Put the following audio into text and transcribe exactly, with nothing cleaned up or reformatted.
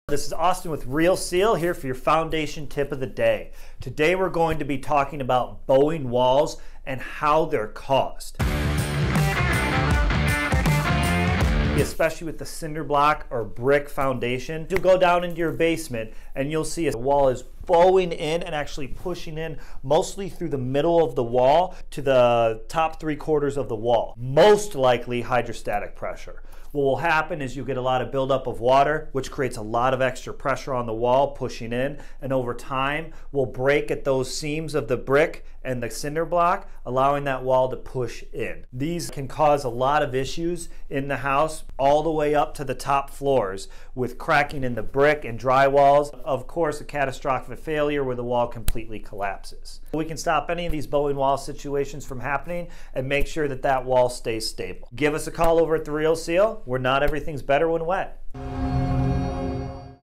This is Austin with Real Seal here for your foundation tip of the day. Today we're going to be talking about bowing walls and how they're caused. Especially with the cinder block or brick foundation. You'll go down into your basement and you'll see a wall is bowing in and actually pushing in mostly through the middle of the wall to the top three quarters of the wall. Most likely hydrostatic pressure. What will happen is you get a lot of buildup of water, which creates a lot of extra pressure on the wall pushing in, and over time will break at those seams of the brick and the cinder block, allowing that wall to push in. These can cause a lot of issues in the house all the way up to the top floors with cracking in the brick and drywalls. Of course, a catastrophic failure where the wall completely collapses. We can stop any of these bowing wall situations from happening and make sure that that wall stays stable. Give us a call over at The Real Seal, where not everything's better when wet.